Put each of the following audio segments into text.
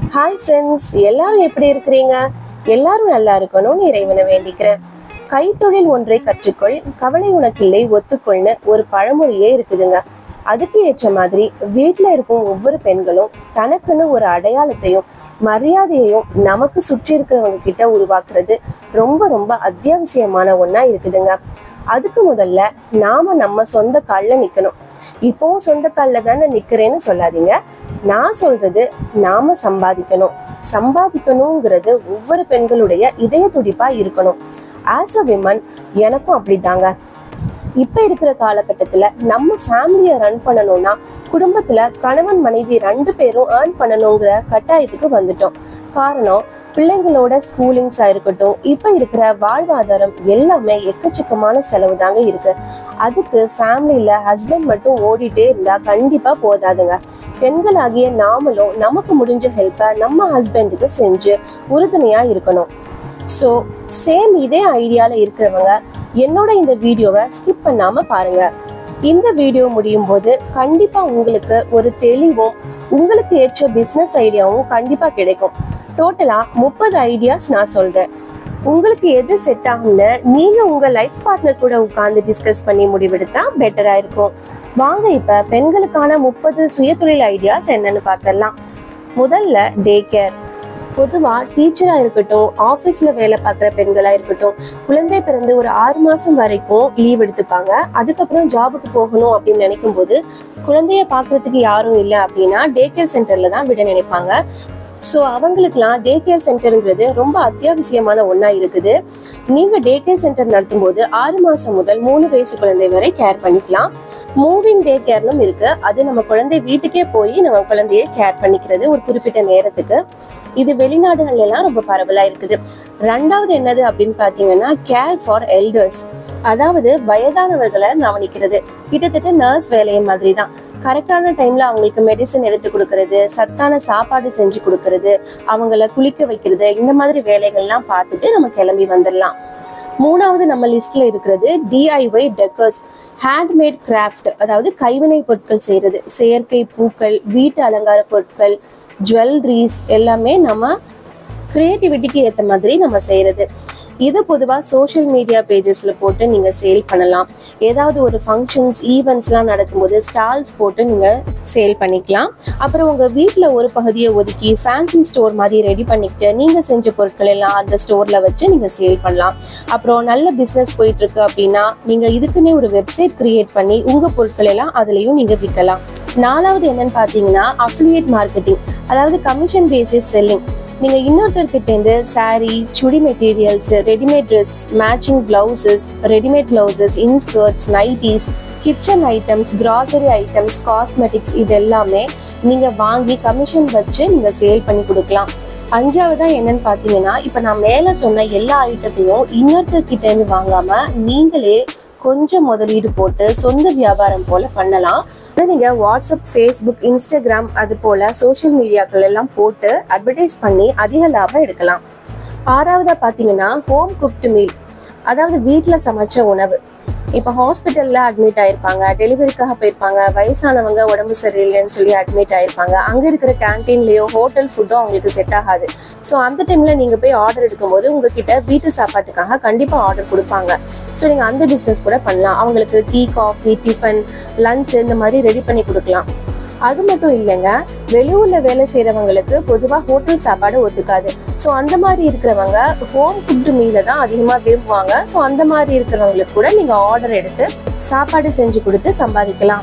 Hi friends, எல்லாரும் எப்படி இருக்கிறீங்க? எல்லாரும் நல்லா இருக்கணும்னு இறைவனை வேண்டிக்கிறேன். கைத்தொழில் ஒன்றை கற்றுக்கொள், கவலை உனக்கில்லை ஒத்துக்கொள்னு ஒரு பழமொழியே இருக்குதுங்க. அதுக்கு ஏற்ற மாதிரி வீட்டில் இருக்கும் ஒவ்வொரு பெண்களும் தனக்குன்னு ஒரு அடையாளத்தையும் மரியாதையையும் நமக்கு சுற்றி இருக்கிறவங்க கிட்ட உருவாக்குறது ரொம்ப ரொம்ப அத்தியாவசியமான ஒன்றா இருக்குதுங்க. அதுக்கு முதல்ல நம்ம சொந்த காலில் நிற்கணும். இப்போவும் சொந்த காலில் தானே நிற்கிறேன்னு சொல்லாதீங்க. நான் சொல்றது நாம சம்பாதிக்கணுங்கிறது ஒவ்வொரு பெண்களுடைய இதய துடிப்பா இருக்கணும். ஆஸ் அ விமன் எனக்கும் அப்படிதாங்க. இப்ப இருக்கிற காலகட்டத்துல நம்ம ஃபேமிலியை ரன் பண்ணணும்னா குடும்பத்துல கணவன் மனைவி 2 பேரும் ஏர்ன் பண்ணணுங்கிற கட்டாயத்துக்கு வந்துட்டோம். காரணம், பிள்ளைங்களோட ஸ்கூலிங்ஸா இருக்கட்டும், இப்ப இருக்கிற வாழ்வாதாரம் எல்லாமே எக்கச்சக்கமான செலவு தாங்க இருக்கு. அதுக்கு ஃபேமிலியில ஹஸ்பண்ட் மட்டும் ஓடிட்டே இருந்தா கண்டிப்பா போதாதுங்க. பெண்களாகிய நாமளும் நமக்கு முடிஞ்ச ஹெல்ப்பை நம்ம ஹஸ்பண்டுக்கு செஞ்சு உறுதுணையா இருக்கணும். ஸோ சேம் இதே ஐடியால இருக்கிறவங்க என்னோட இந்த வீடியோவை ஸ்கிப் பண்ணாம பாருங்க. இந்த வீடியோ முடியும் போது கண்டிப்பா உங்களுக்கு ஒரு தெளிவும் உங்களுக்கு ஏற்ற பிசினஸ் ஐடியாவும் கண்டிப்பா கிடைக்கும். டோட்டலா 30 ஐடியாஸ் நான் சொல்றேன். உங்களுக்கு எது செட் ஆகும்னு நீங்க உங்க லைஃப் பார்ட்னர் கூட உட்கார்ந்து டிஸ்கஸ் பண்ணி முடிவெடுத்தா பெட்டரா இருக்கும். வாங்க இப்ப பெண்களுக்கான 30 சுயதொழில் ஐடியாஸ் என்னன்னு பார்த்தரலாம். முதல்ல டே கேர். பொதுவாக டீச்சராக இருக்கட்டும், ஆஃபீஸில் வேலை பார்க்குற பெண்களாக இருக்கட்டும், குழந்தை பிறந்து ஒரு 6 மாதம் வரைக்கும் லீவ் எடுத்துப்பாங்க. அதுக்கப்புறம் ஜாபுக்கு போகணும் அப்படின்னு நினைக்கும் போது குழந்தைய பார்க்குறதுக்கு யாரும் இல்லை அப்படின்னா டே கேர் சென்டரில் தான் விட நினைப்பாங்க. ஸோ அவங்களுக்குலாம் டே கேர் சென்டருங்கிறது ரொம்ப அத்தியாவசியமான ஒன்றா இருக்குது. நீங்கள் டே கேர் சென்டர் நடத்தும் போது 6 மாதம் முதல் 3 வயசு குழந்தை வரை கேர் பண்ணிக்கலாம். மூவிங் டே கேர்னும் இருக்கு. அது நம்ம குழந்தை வீட்டுக்கே போய் நம்ம குழந்தைய கேர் பண்ணிக்கிறது ஒரு குறிப்பிட்ட நேரத்துக்கு. இது வெளிநாடுகள் எல்லாம் ரொம்ப பரவலா இருக்குது. 2வது என்னது அப்படின்னு பாத்தீங்கன்னா கேர் ஃபார் எல்டர்ஸ், அதாவது வயதானவர்களை கவனிக்கிறது. கிட்டத்தட்ட நர்ஸ் வேலையை மாதிரி தான். கரெக்டான டைம்ல அவங்களுக்கு மெடிசன் எடுத்து கொடுக்கறது, சத்தான சாப்பாடு செஞ்சு கொடுக்கறது, அவங்கள குளிக்க வைக்கிறது, இந்த மாதிரி வேலைகள்லாம் பார்த்துட்டு நம்ம கிளம்பி வந்துடலாம். 3வது நம்ம லிஸ்ட்ல இருக்கிறது DIY டெக்கர்ஸ், ஹேண்ட்மேட் கிராஃப்ட், அதாவது கைவினை பொருட்கள் செய்யறது. செயற்கை பூக்கள், வீட்டு அலங்கார பொருட்கள், ஜுவல்லரிஸ் எல்லாமே நம்ம கிரியேட்டிவிட்டிக்கு ஏற்ற மாதிரி நம்ம செய்யறது. இது பொதுவாக சோஷியல் மீடியா பேஜஸ்ல போட்டு நீங்க சேல் பண்ணலாம். ஏதாவது ஒரு ஃபங்க்ஷன்ஸ் ஈவெண்ட்ஸ்லாம் நடக்கும்போது ஸ்டால்ஸ் போட்டு நீங்க சேல் பண்ணிக்கலாம். அப்புறம் உங்க வீட்டில் ஒரு பகுதியை ஒதுக்கி ஃபேன்சி ஸ்டோர் மாதிரி ரெடி பண்ணிக்கிட்டு நீங்க செஞ்ச பொருட்கள் எல்லாம் அந்த ஸ்டோர்ல வச்சு நீங்க சேல் பண்ணலாம். அப்புறம் நல்ல பிஸ்னஸ் போயிட்டு இருக்கு அப்படின்னா நீங்க இதுக்குன்னே ஒரு வெப்சைட் கிரியேட் பண்ணி உங்க பொருட்கள் எல்லாம் அதுலயும் நீங்க விற்கலாம். 4வது என்னன்னு பார்த்தீங்கன்னா அஃபிலியேட் மார்க்கெட்டிங், அதாவது கமிஷன் பேசிஸ் செல்லிங். நீங்கள் இன்னொருத்தர்கிட்ட இருந்து sari, chudi materials, readymade dress, matching blouses, readymade blouses, inskirts, nighties, kitchen items, grocery items, cosmetics இது எல்லாமே நீங்கள் வாங்கி கமிஷன் வச்சு நீங்கள் சேல் பண்ணி கொடுக்கலாம். 5வதா என்னன்னு பார்த்தீங்கன்னா, இப்போ நான் மேலே சொன்ன எல்லா ஐட்டத்தையும் இன்னொருத்தர்கிட்ட இருந்து வாங்காமல் நீங்களே கொஞ்சம் முதலீடு போட்டு சொந்த வியாபாரம் போல பண்ணலாம். அதை நீங்க வாட்ஸ்அப், ஃபேஸ்புக், இன்ஸ்டாகிராம் அது போல சோஷியல் மீடியாக்கள் எல்லாம் போட்டு அட்வர்டைஸ் பண்ணி அதிக லாபம் எடுக்கலாம். 6வதா பார்த்தீங்கன்னா ஹோம் குக்டு மீல், அதாவது வீட்டில் சமைச்ச உணவு. இப்போ ஹாஸ்பிட்டலில் அட்மிட் ஆயிருப்பாங்க, டெலிவரிக்காக போயிருப்பாங்க, வயசானவங்க உடம்பு சரியில்லைன்னு சொல்லி அட்மிட் ஆயிருப்பாங்க. அங்கே இருக்கிற கேன்டீன்லேயோ ஹோட்டல் ஃபுட்டோ அவங்களுக்கு செட் ஆகாது. ஸோ அந்த டைமில் நீங்கள் போய் ஆர்டர் எடுக்கும்போது உங்ககிட்ட வீட்டு சாப்பாட்டுக்காக கண்டிப்பாக ஆர்டர் கொடுப்பாங்க. ஸோ நீங்கள் அந்த பிஸ்னஸ் கூட பண்ணலாம். அவங்களுக்கு டீ, காஃபி, டிஃபன், லஞ்ச் இந்த மாதிரி ரெடி பண்ணி கொடுக்கலாம். அது மட்டும் இல்லைங்க, வெளியூர்ல வேலை செய்யறவங்களுக்கு பொதுவாக ஹோட்டல் சாப்பாடு ஒத்துக்காது. ஸோ அந்த மாதிரி இருக்கிறவங்க ஹோம் குக்டு மீலை தான் அதிகமாக விரும்புவாங்க. ஸோ அந்த மாதிரி இருக்கிறவங்களுக்கு கூட நீங்கள் ஆர்டர் எடுத்து சாப்பாடு செஞ்சு கொடுத்து சம்பாதிக்கலாம்.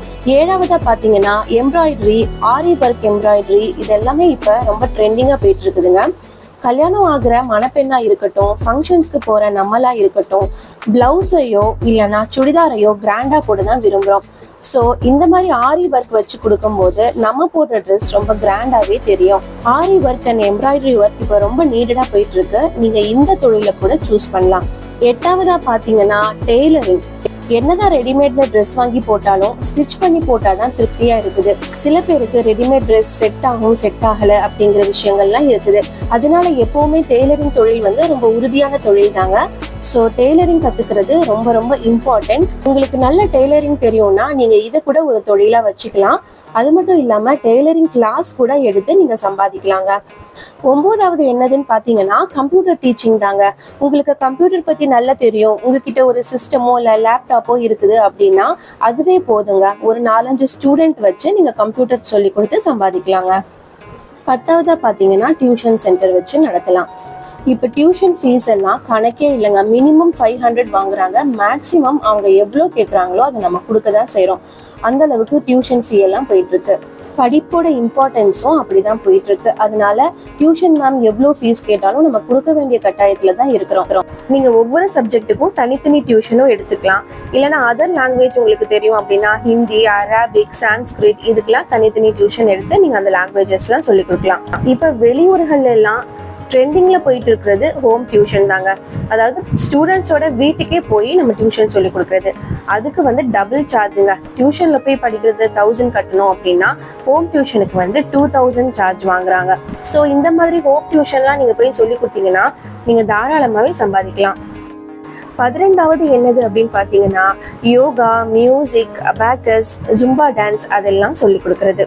7வதா பார்த்தீங்கன்னா எம்ப்ராய்டரி, ஆரி ஒர்க் எம்ப்ராய்டரி, இது எல்லாமே இப்போ ரொம்ப ட்ரெண்டிங்காக போயிட்டு இருக்குதுங்க. கல்யாணம் ஆகிற மணப்பெண்ணா இருக்கட்டும், ஃபங்க்ஷன்ஸ்க்கு போகிற நம்மளா இருக்கட்டும், பிளவுஸையோ இல்லைன்னா சுடிதாரையோ கிராண்டா போட்டு தான் விரும்புகிறோம். ஸோ இந்த மாதிரி ஆரி ஒர்க் வச்சு கொடுக்கும்போது நம்ம போடுற ட்ரெஸ் ரொம்ப கிராண்டாகவே தெரியும். Aari work and embroidery work இப்போ ரொம்ப நீடடாக போயிட்டு இருக்கு. நீங்கள் இந்த தொழிலை கூட சூஸ் பண்ணலாம். 8வதா பார்த்தீங்கன்னா டெய்லரிங். என்னதான் ரெடிமேட்ல ட்ரெஸ் வாங்கி போட்டாலும் ஸ்டிச் பண்ணி போட்டாதான் திருப்தியா இருக்குது. சில பேருக்கு ரெடிமேட் ட்ரெஸ் செட் ஆகும், செட் ஆகல அப்படிங்கிற விஷயங்கள்லாம் இருக்குது. அதனால எப்பவுமே டெய்லரிங் தொழில் ரொம்ப உறுதியான தொழில் தாங்க. ஸோ டெய்லரிங் கற்றுக்கிறது ரொம்ப ரொம்ப இம்பார்ட்டன்ட். உங்களுக்கு நல்ல டெய்லரிங் தெரியும்னா நீங்கள் இதை கூட ஒரு தொழிலாக வச்சுக்கலாம். அது மட்டும் இல்லாம டெய்லரிங் கிளாஸ் கூட எடுத்து நீங்க சம்பாதிக்கலாங்க. 9வது என்னதுன்னு பாத்தீங்கன்னா கம்ப்யூட்டர் டீச்சிங் தாங்க. உங்களுக்கு கம்ப்யூட்டர் பத்தி நல்லா தெரியும், உங்ககிட்ட ஒரு சிஸ்டமோ இல்ல லேப்டாப்போ இருக்குது அப்படின்னா அதுவே போதுங்க. ஒரு 4-5 ஸ்டூடெண்ட் வச்சு நீங்க கம்ப்யூட்டர் சொல்லி கொடுத்து சம்பாதிக்கலாங்க. 10வதா பாத்தீங்கன்னா டியூஷன் சென்டர் வச்சு நடத்தலாம். இப்போ டியூஷன் ஃபீஸ் எல்லாம் கணக்கே இல்லைங்க. மினிமம் 500 வாங்குறாங்க. மேக்ஸிமம் அவங்க எவ்வளோ கேட்குறாங்களோ அதை நம்ம கொடுக்க தான் செய்கிறோம். அந்த அளவுக்கு டியூஷன் ஃபீ எல்லாம் போயிட்டு இருக்கு. படிப்போட இம்பார்ட்டன்ஸும் அப்படிதான் போயிட்டு இருக்கு. அதனால டியூஷன் மேம் எவ்வளோ ஃபீஸ் கேட்டாலும் நம்ம கொடுக்க வேண்டிய கட்டாயத்துல தான் இருக்கிறோம். நீங்க ஒவ்வொரு சப்ஜெக்ட்டுக்கும் தனித்தனி டியூஷனும் எடுத்துக்கலாம். இல்லைன்னா அதர் லாங்குவேஜ் உங்களுக்கு தெரியும் அப்படின்னா ஹிந்தி, அரபிக், சான்ஸ்கிரிட் இதுக்கெல்லாம் தனித்தனி டியூஷன் எடுத்து நீங்க அந்த லாங்குவேஜஸ்லாம் சொல்லி கொடுக்கலாம். இப்போ வெளியூர்கள்ல எல்லாம் ட்ரெண்டிங்ல போயிட்டு இருக்கிறது ஹோம் டியூஷன் தாங்க. அதாவது ஸ்டூடெண்ட்ஸோட வீட்டுக்கே போய் நம்ம டியூஷன் சொல்லி கொடுக்குறது. அதுக்கு வந்து டபுள் சார்ஜுங்க. டியூஷன்ல போய் படிக்கிறது 1000 கட்டணும் அப்படின்னா ஹோம் டியூஷனுக்கு வந்து 2000 சார்ஜ் வாங்குறாங்க. ஸோ இந்த மாதிரி ஹோம் டியூஷன்லாம் நீங்க போய் சொல்லி கொடுத்தீங்கன்னா நீங்க தாராளமாகவே சம்பாதிக்கலாம். 12வது என்னது அப்படின்னு பார்த்தீங்கன்னா yoga, music, abacus, Zumba dance அதெல்லாம் சொல்லி கொடுக்கறது.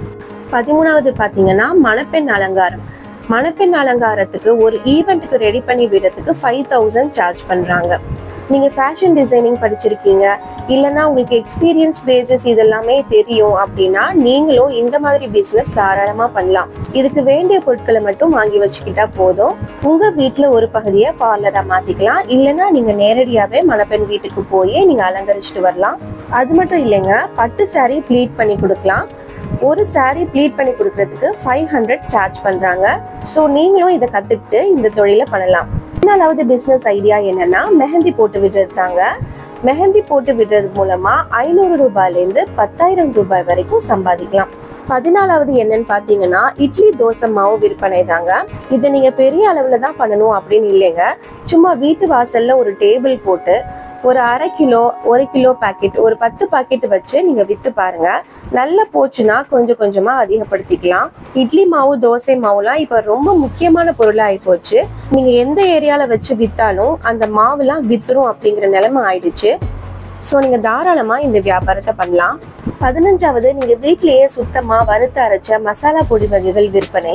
13வது பார்த்தீங்கன்னா மணப்பெண் அலங்காரம். மணப்பெண் அலங்காரத்துக்கு ஒரு ஈவெண்ட்டுக்கு ரெடி பண்ணி விடுறதுக்கு 5000 சார்ஜ் பண்றாங்க. நீங்க ஃபேஷன் டிசைனிங் படிச்சிருக்கீங்க, இல்லைன்னா உங்களுக்கு எக்ஸ்பீரியன்ஸ் பேசஸ் இதெல்லாமே தெரியும் அப்படின்னா நீங்களும் இந்த மாதிரி பிஸ்னஸ் தாராளமா பண்ணலாம். இதுக்கு வேண்டிய பொருட்களை மட்டும் வாங்கி வச்சுக்கிட்டா போதும். உங்க வீட்டுல ஒரு பகுதியை பார்லரா மாத்திக்கலாம். இல்லைன்னா நீங்க நேரடியாவே மணப்பெண் வீட்டுக்கு போய் நீங்க அலங்கரிச்சுட்டு வரலாம். அது மட்டும் இல்லைங்க, பட்டு சாரி ப்ளீட் பண்ணி கொடுக்கலாம். ஒரு சாரி ப்ளீட் பண்ணி கொடுக்கறதுக்கு 500 சார்ஜ் பண்றாங்க. ஸோ நீங்களும் இதை கத்துக்கிட்டு இந்த தொழிலை பண்ணலாம். 4வது பிசினஸ் ஐடியா என்னன்னா மெஹந்தி போட்டு விடுறது தாங்க. மெஹந்தி போட்டு விடுறது மூலமா 500 ரூபாயிலேருந்து 10,000 ரூபாய் வரைக்கும் சம்பாதிக்கலாம். 14வது என்னன்னு பாத்தீங்கன்னா இட்லி, தோசை மாவு விற்பனை தாங்க. இதை நீங்க பெரிய அளவுல தான் பண்ணணும் அப்படின்னு இல்லைங்க. சும்மா வீட்டு வாசல்ல ஒரு டேபிள் போட்டு ஒரு 1/2 கிலோ 1 கிலோ பாக்கெட் ஒரு 10 பாக்கெட் வச்சு நீங்க வித்து பாருங்க. நல்லா போச்சுன்னா கொஞ்சம் கொஞ்சமா அதிகப்படுத்திக்கலாம். இட்லி மாவு, தோசை மாவுலாம் இப்ப ரொம்ப முக்கியமான பொருளா ஆயிப்போச்சு. நீங்க எந்த ஏரியால வச்சு வித்தாலும் அந்த மாவுலாம் வித்துரும் அப்படிங்கிற நிலைமை ஆயிடுச்சு. ஸோ நீங்க தாராளமா இந்த வியாபாரத்தை பண்ணலாம். 15வது நீங்க வீட்டிலேயே சுத்தமா வறுத்து அரைச்ச மசாலா பொடி வகைகள் விற்பனை.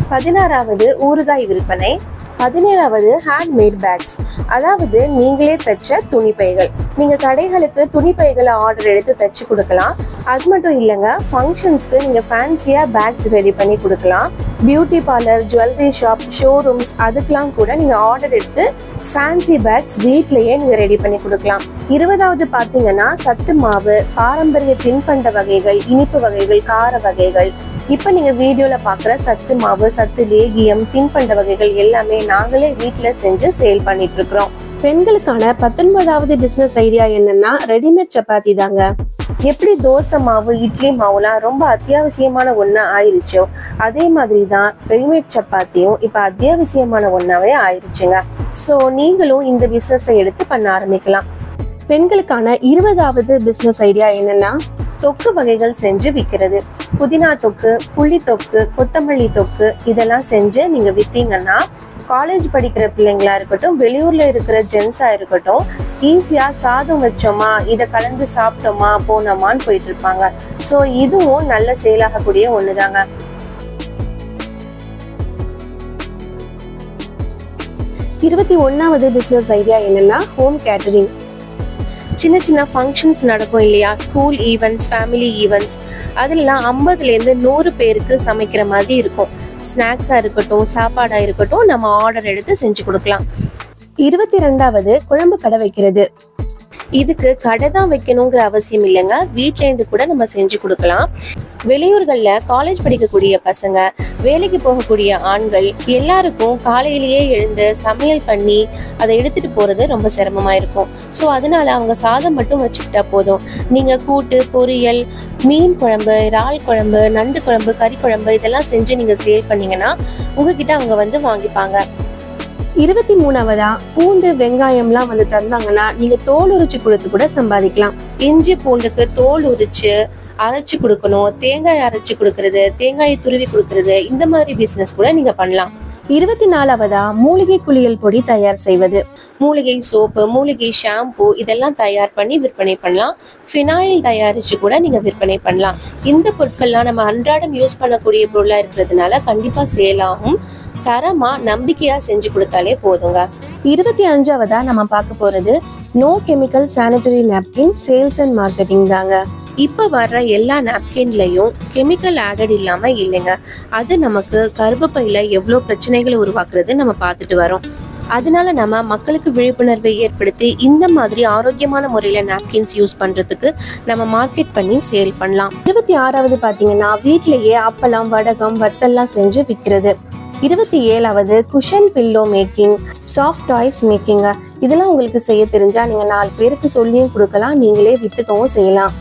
16வது ஊறுகாய் விற்பனை. 17வது ஹேண்ட்மேட் பேக்ஸ், அதாவது நீங்களே தைச்ச துணிப்பைகள். நீங்க கடைகளுக்கு துணிப்பைகளை ஆர்டர் எடுத்து தைச்சு கொடுக்கலாம். அது மட்டும் இல்லைங்க, ஃபங்க்ஷன்ஸ்க்கு நீங்க ஃபேன்சியா பேக்ஸ் ரெடி பண்ணி கொடுக்கலாம். Beauty parlour, jewellery shop, showrooms அதுக்கெல்லாம் கூட நீங்க ஆர்டர் எடுத்து ஃபேன்சி பேக்ஸ் வீட்லயே நீங்க ரெடி பண்ணி கொடுக்கலாம். 20வது பாத்தீங்கன்னா சத்து மாவு, பாரம்பரிய தின்பண்ட வகைகள், இனிப்பு வகைகள், கார வகைகள். இப்ப நீங்க வீடியோல பாக்குற சத்து மாவு, சத்து லேகியம், தின்பண்ட வகைகள் எல்லாமே நாங்களே வீட்டுல செஞ்சு சேல் பண்ணிட்டு இருக்கிறோம். பெண்களுக்கான 19வது பிசினஸ் ஐடியா என்னன்னா ரெடிமேட் சப்பாத்தி தாங்க. எப்படி தோசை மாவு, இட்லி மாவுலாம் ரொம்ப அத்தியாவசியமான ஒண்ணா ஆயிருச்சோ அதே மாதிரி தான் ரெடிமேட் சப்பாத்தியும் இப்ப அத்தியாவசியமான ஒண்ணாவே ஆயிருச்சுங்க. ஸோ நீங்களும் இந்த பிசினஸை எடுத்து பண்ண ஆரம்பிக்கலாம். பெண்களுக்கான 20வது பிசினஸ் ஐடியா என்னன்னா தொக்கு வகைகள் செஞ்சு விற்கிறது. புதினா தொக்கு, புளி தொக்கு, கொத்தமல்லி தொக்கு இதெல்லாம் செஞ்சு நீங்க வித்தீங்கன்னா காலேஜ் படிக்கிற பிள்ளைங்களா இருக்கட்டும், வெளியூர்ல இருக்கிற ஜென்ஸா இருக்கட்டும், ஈஸியா சாதம் வச்சோமா, இதை கலந்து சாப்பிட்டோமா, போனோமான்னு போயிட்டு இருப்பாங்க. ஸோ இதுவும் நல்ல சேலாகக்கூடிய ஒண்ணுதாங்க. 21வது பிசினஸ் ஐடியா என்னன்னா ஹோம் கேட்டரிங். சின்ன சின்ன ஃபங்க்ஷன்ஸ் நடக்கும் இல்லையா, ஸ்கூல் ஈவெண்ட்ஸ், ஃபேமிலி ஈவெண்ட்ஸ், அதெல்லாம் 50லேருந்து 100 பேருக்கு சமைக்கிற மாதிரி இருக்கும். ஸ்நாக்ஸா இருக்கட்டும், சாப்பாடா இருக்கட்டும், நம்ம ஆர்டர் எடுத்து செஞ்சு கொடுக்கலாம். 22வது குழம்பு கடை வைக்கிறது. இதுக்கு கடை தான் வைக்கணுங்கிற அவசியம் இல்லைங்க, வீட்ல இருந்து கூட நம்ம செஞ்சு கொடுக்கலாம். வெளியூர்கள்ல காலேஜ் படிக்கக்கூடிய பசங்க, வேலைக்கு போகக்கூடிய ஆண்கள் எல்லாருக்கும் காலையிலேயே எழுந்து சமையல் பண்ணி அதை எடுத்துட்டு போறது ரொம்ப சிரமமா இருக்கும். ஸோ அதனால அவங்க சாதம் மட்டும் வச்சுக்கிட்டா போதும். நீங்க கூட்டு, பொரியல், மீன் குழம்பு, இறால் குழம்பு, நண்டு குழம்பு, கறி குழம்பு இதெல்லாம் செஞ்சு நீங்க சேல் பண்ணீங்கன்னா உங்ககிட்ட அவங்க வந்து வாங்கிப்பாங்க. 23வதா பூண்டு, வெங்காயம்லாம் வந்து தந்தாங்கன்னா நீங்க தோல் உரிச்சு கொடுத்து கூட சம்பாதிக்கலாம். இஞ்சி பூண்டுக்கு தோல் உரிச்சு அரைச்சு கொடுக்கணும், தேங்காய் அரைச்சு கொடுக்கறது, தேங்காயை துருவி கொடுக்கறது, இந்த மாதிரி பிசினஸ் கூட நீங்க பண்ணலாம். 24வதா மூலிகை குளியல் பொடி தயார் செய்வது. மூலிகை சோப்பு, மூலிகை ஷாம்பு இதெல்லாம் தயார் பண்ணி விற்பனை பண்ணலாம். ஃபினாயில் தயாரிச்சு கூட நீங்க விற்பனை பண்ணலாம். இந்த பொருட்கள்லாம் நம்ம அன்றாடம் யூஸ் பண்ணக்கூடிய பொருளா இருக்கிறதுனால கண்டிப்பா சேல் ஆகும். தரமா நம்பிக்கையா செஞ்சு கொடுத்தாலே போதுங்க. 25வதா நம்ம பார்க்க போறது no chemical sanitary napkin sales and marketing தாங்க. இப்ப வர்ற எல்லா நாப்கின்லயும் கெமிக்கல் ஆடட் இல்லாம இல்லைங்க. அது நமக்கு கர்ப்பப்பையில எவ்வளவு பிரச்சனைகளை உருவாக்குறது நம்ம பார்த்துட்டு வரோம். அதனால நம்ம மக்களுக்கு விழிப்புணர்வை ஏற்படுத்தி இந்த மாதிரி ஆரோக்கியமான முறையில நாப்கின்ஸ் யூஸ் பண்றதுக்கு நம்ம மார்க்கெட் பண்ணி சேல் பண்ணலாம். 26வது பாத்தீங்கன்னா வீட்லயே அப்பளம், வடகம், வத்தல்லாம் செஞ்சு விற்கிறது. 27வது cushion pillow making, soft toys making. இதெல்லாம் உங்களுக்கு செய்ய தெரிஞ்சா நீங்க 4 பேருக்கு சொல்லியும் கொடுக்கலாம், நீங்களே வித்துக்கவும் செய்யலாம்.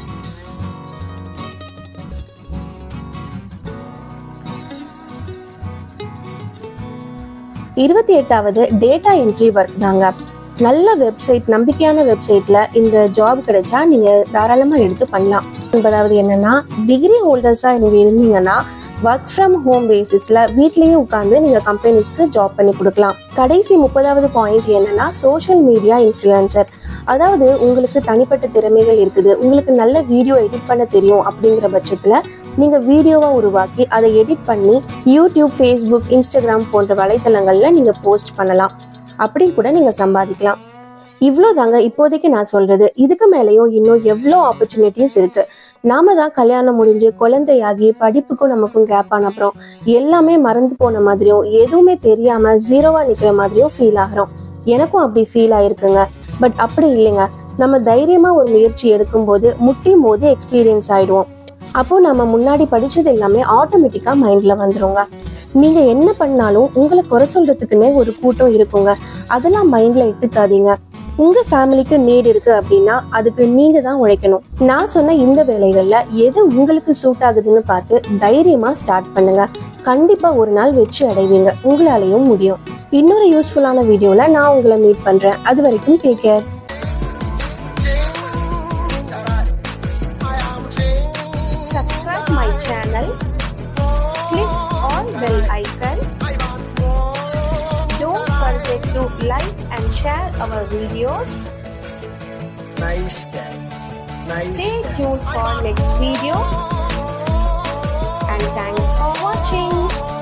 28வது டேட்டா என்ட்ரி ஒர்க் தாங்க. நல்ல வெப்சைட், நம்பிக்கையான வெப்சைட்ல இந்த ஜாப் கிடைச்சா நீங்க தாராளமா எடுத்து பண்ணலாம். 9வது என்னன்னா டிகிரி ஹோல்டர்ஸா நீங்க இருந்தீங்கன்னா ஒர்க் ஃப்ரம் ஹோம் பேசிஸ்ல வீட்லயே உட்காந்து நீங்க கம்பெனிஸ்க்கு ஜாப் பண்ணி கொடுக்கலாம். கடைசி 30வது பாயிண்ட் என்னன்னா சோஷியல் மீடியா இன்ஃப்ளூயன்சர். அதாவது உங்களுக்கு தனிப்பட்ட திறமைகள் இருக்குது, உங்களுக்கு நல்ல வீடியோ எடிட் பண்ண தெரியும் அப்படிங்கிற பட்சத்துல நீங்க வீடியோவா உருவாக்கி அதை எடிட் பண்ணி யூடியூப், ஃபேஸ்புக், இன்ஸ்டாகிராம் போன்ற வலைத்தளங்கள்ல நீங்க போஸ்ட் பண்ணலாம். அப்படி கூட நீங்க சம்பாதிக்கலாம். இவ்வளோதாங்க இப்போதைக்கு நான் சொல்றது. இதுக்கு மேலேயும் இன்னும் எவ்வளோ ஆப்பர்ச்சுனிட்டிஸ் இருக்கு. நாம தான் கல்யாணம் முடிஞ்சு குழந்தையாகி படிப்புக்கும் நமக்கும் கேப் ஆன அப்புறம் எல்லாமே மறந்து போன மாதிரியும் எதுவுமே தெரியாம ஜீரோவா நிக்கிற மாதிரியும் ஃபீல் ஆகிறோம். எனக்கும் அப்படி ஃபீல் ஆயிருக்குங்க. பட் அப்படி இல்லைங்க. நம்ம தைரியமா ஒரு முயற்சி எடுக்கும் போது முட்டி மோதி எக்ஸ்பீரியன்ஸ் ஆயிடுவோம். அப்போ நம்ம முன்னாடி படிச்சது எல்லாமே ஆட்டோமேட்டிக்கா மைண்ட்ல வந்துருங்க. நீங்க என்ன பண்ணாலும் உங்களை குறை சொல்றதுக்குன்னே ஒரு கூட்டம் இருக்குங்க. அதெல்லாம் மைண்ட்ல எடுத்துக்காதீங்க. உங்க ஃபேமிலிக்கு நீட் இருக்கு அப்படின்னா அதுக்கு நீங்க தான் உழைக்கணும். நான் சொன்ன இந்த வேலைகள்ல எது உங்களுக்கு சூட் ஆகுதுன்னு பார்த்து தைரியமா ஸ்டார்ட் பண்ணுங்க. கண்டிப்பா ஒரு நாள் வெற்றி அடைவீங்க. உங்களாலையும் முடியும். இன்னொரு யூஸ்ஃபுல்லான வீடியோல நான் உங்களை மீட் பண்றேன். அது வரைக்கும் take care. Subscribe my channel. Click on bell icon. Don't forget to like and share our videos. Nice guy. Stay tuned for next video. And thanks for watching.